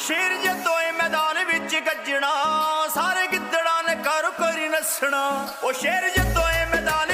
शेर जदों मैदान विच गजना सारे गिद्दड़ां ने कर करी नसना। ओ शेर जदों मैदान